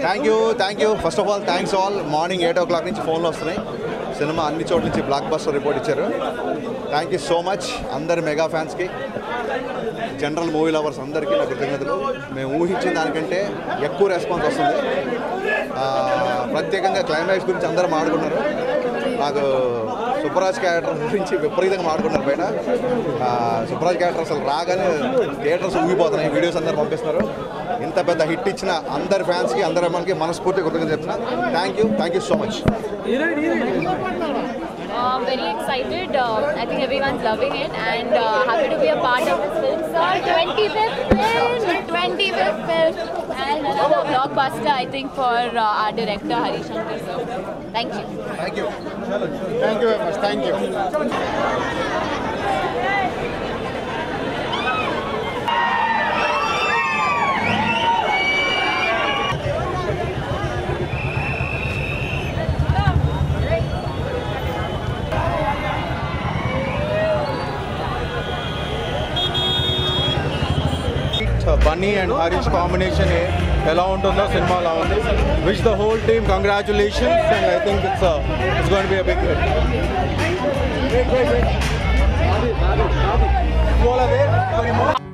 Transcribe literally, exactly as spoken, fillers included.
Thank you thank you first of all thanks all morning eight o'clock నుంచి ఫోన్లు వస్తున్నాయి cinema అన్ని చోట్ల నుంచి బ్లాక్ బస్టర్ రిపోర్ట్ ఇచ్చారు థ్యాంక్ యూ సో మచ్ అందరి మెగా ఫ్యాన్స్కి జనరల్ మూవీ లవర్స్ అందరికీ నా కృతజ్ఞతలు మేము ఊహించిన దానికంటే ఎక్కువ రెస్పాన్స్ వస్తుంది ప్రత్యేకంగా క్లైమాక్స్ గురించి అందరూ మాట్లాడుకున్నారు నాకు సుబ్బరాజ్ క్యారెక్టర్ గురించి విపరీతంగా మాట్లాడుకున్నారు బయట సుబ్బరాజ్ క్యారెక్టర్ అసలు రాగానే థియేటర్స్ ఊగిపోతున్నాయి వీడియోస్ అందరు పంపిస్తున్నారు ఇంత పెద్ద హిట్ ఇచ్చిన అందరి ఫ్యాన్స్కి అందరి అమ్మాయికి మనస్ఫూర్తిగా కృతజ్ఞతలు చెప్తున్నా thank you thank you so much I'm very excited. Uh, I think everyone's loving it and uh, happy to be a part of this film, sir. twenty-fifth film, twenty-fifth film, and another blockbuster, I think, for uh, our director Hari Shankar sir. Thank you. Thank you. Thank you very much. Thank you. Bunny and Harish combination ఎలా ఉంటుందో cinema లా ఉంది wish the whole team congratulations and I think it's it's going to be a big hit